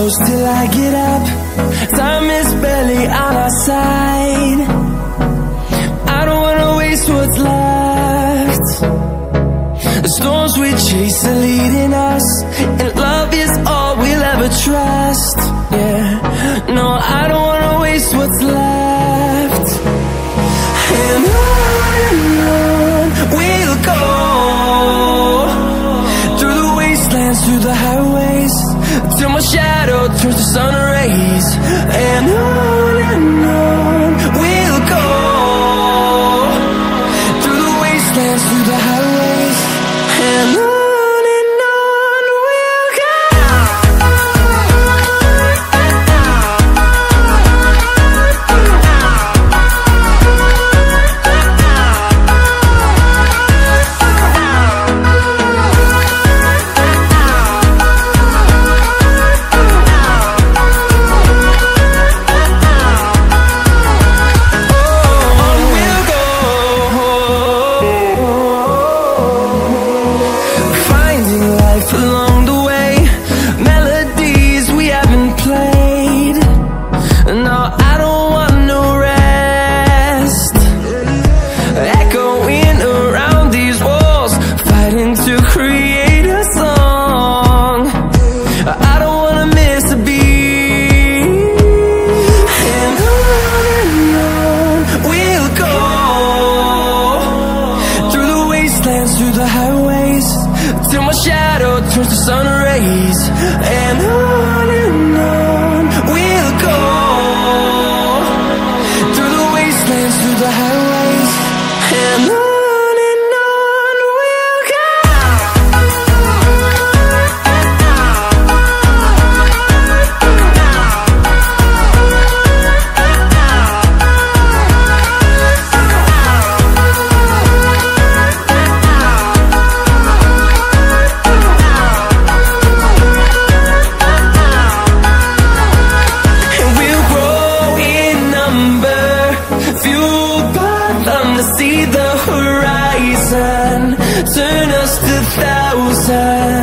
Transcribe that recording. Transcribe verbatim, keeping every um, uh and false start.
close till I get up. Time is barely on our side. I don't wanna waste what's left. The storms we chase are leading us, and love is all we'll ever trust. Yeah, no, I don't wanna waste what's left. And on and on we'll go, through the wastelands, through the highways, till my shadow turns to sun rays. And on and on we'll go, through the wastelands, through the highways, and on. Through the highways, till my shadow turns to sun rays. And on and on we'll go, through the wastelands, through the highways, and on. See the horizon, turn us to thousands.